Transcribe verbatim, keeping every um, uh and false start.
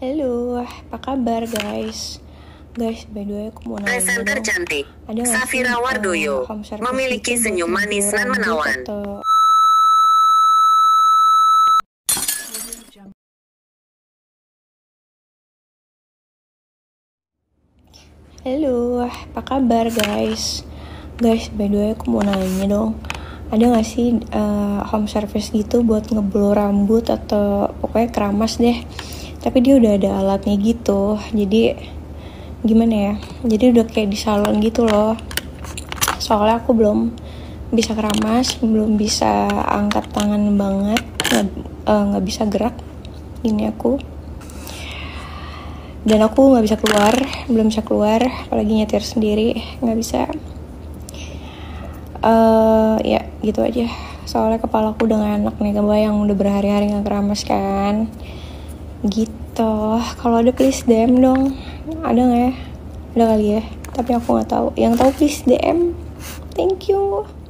Halo, apa kabar guys? Guys, by the way aku mau nanya Presenter dong. cantik, Ada nggak sih Safira uh, Wardoyo, home service memiliki gitu buat senyum manis ngeblur dan rambut menawan. atau Halo, apa kabar guys? Guys, by the way aku mau nanya dong. Ada nggak sih uh, home service gitu buat ngeblur rambut atau pokoknya keramas deh. Tapi dia udah ada alatnya gitu. Jadi gimana ya? Jadi udah kayak di salon gitu loh. Soalnya aku belum bisa keramas, belum bisa angkat tangan banget, nggak uh, nggak bisa gerak. Ini aku. Dan aku nggak bisa keluar, belum bisa keluar, apalagi nyetir sendiri, nggak bisa. Uh, ya gitu aja. Soalnya kepala aku udah gak enak nih, kebayang udah berhari-hari nggak keramas kan. Gitu. Kalau ada please D M dong. Ada nggak ya? Ada kali ya. Tapi aku nggak tahu. Yang tahu please D M. Thank you.